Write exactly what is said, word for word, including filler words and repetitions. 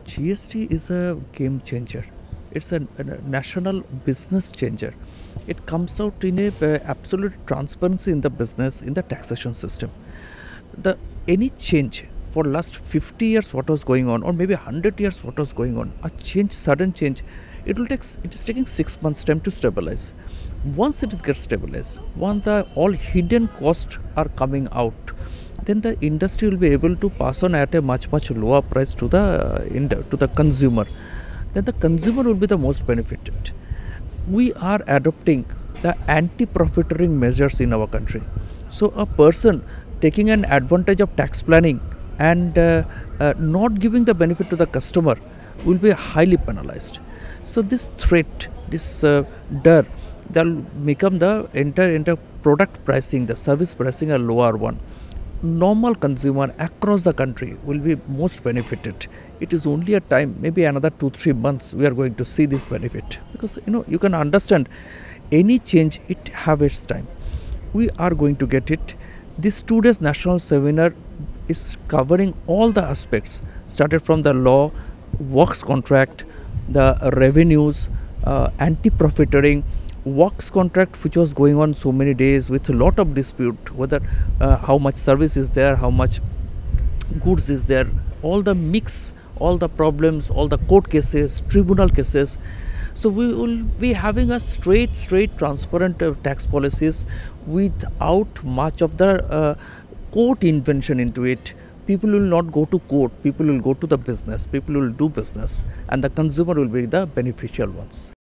G S T is a game changer. It's a, a national business changer. It comes out in a uh, absolute transparency in the business, in the taxation system. The any change for last fifty years what was going on, or maybe one hundred years what was going on, a change, sudden change, it will take it is taking six months time to stabilize. Once it is get stabilized, once the all hidden costs are coming out, then the industry will be able to pass on at a much much lower price to the uh, in the, to the consumer. Then the consumer will be the most benefited. We are adopting the anti-profiteering measures in our country. So a person taking an advantage of tax planning and uh, uh, not giving the benefit to the customer will be highly penalized. So this threat, this uh, dar, that will become the entire, entire product pricing, the service pricing a lower one. Normal consumer across the country will be most benefited. It is only a time, maybe another two three months we are going to see this benefit, because you know you can understand any change it have its time. We are going to get it. This two days national seminar is covering all the aspects, started from the law, works contract, the revenues, uh, anti-profiteering, works contract which was going on so many days with a lot of dispute, whether uh, how much service is there, how much goods is there, all the mix, all the problems, all the court cases, tribunal cases. So we will be having a straight straight transparent uh, tax policies without much of the uh, court intervention into it. People will not go to court, people will go to the business, people will do business, and the consumer will be the beneficial ones.